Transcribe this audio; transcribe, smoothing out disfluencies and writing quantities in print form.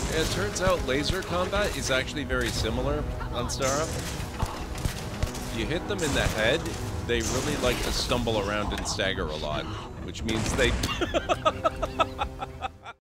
It turns out laser combat is actually very similar on Starfield. You hit them in the head, they really like to stumble around and stagger a lot, which means they...